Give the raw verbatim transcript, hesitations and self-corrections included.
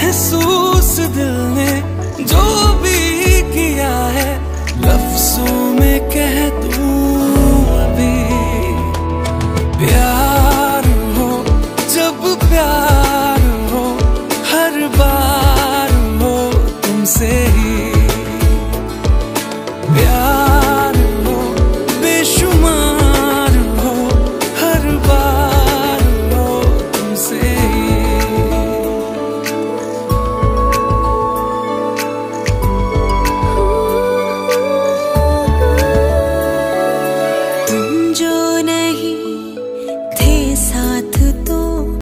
महसूस दिल ने जो भी किया है लफ्जों में कह दूं अभी। प्यार हो जब प्यार